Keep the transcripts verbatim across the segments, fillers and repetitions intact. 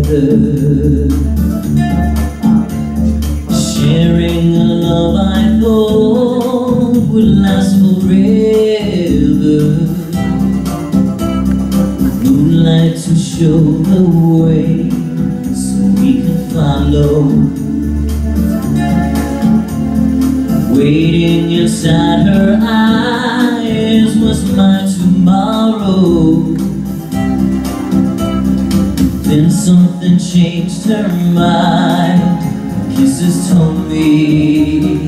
together, sharing a love I thought would last forever. Moonlight to show the way so we can follow, waiting inside her eyes was my tomorrow. Then something changed her mind. Kisses told me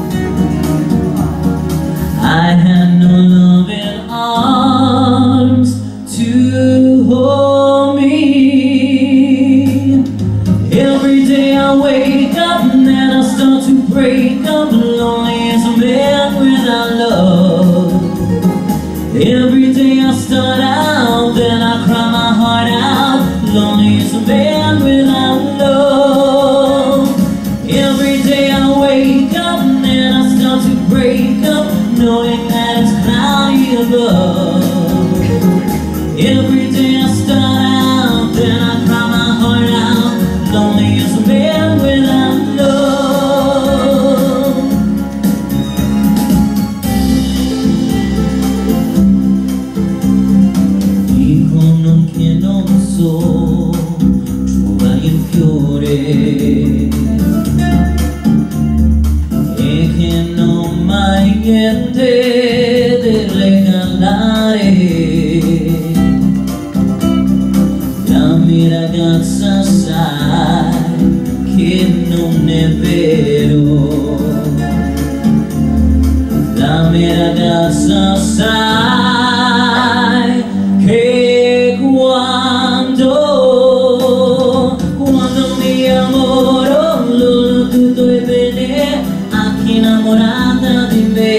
I had no loving arms to hold me. Every day I wake up and then I start to break up. Lonely as a man without love. Every day I start out, then I cry my heart out. Lonely as a man without love. Every day I wake up and then I start to break up, knowing that it's cloudy above. Every day I start out, then I cry my heart out. Lonely as a man without love. Dico non che non so trovare il fiore e che non mai niente da regalare. La mia ragazza sai che non è vero. La mia ragazza sai che quando quando mi amoro tutto è bene, anche innamorata di me,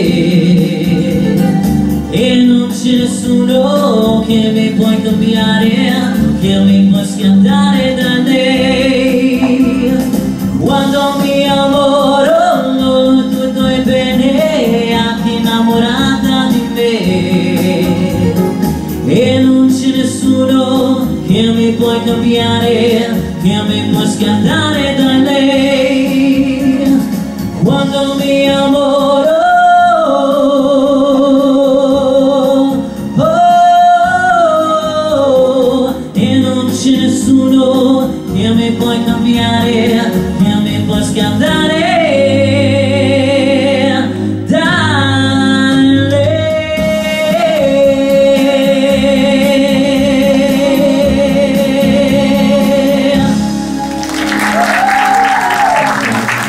e non c'è nessuno che mi può cambiare, che mi può scattare da lei. Quando mi amoro tutto è bene, anche innamorata di me, e non c'è nessuno che mi può cambiare, che mi può scattare da lei. Quando mi amoro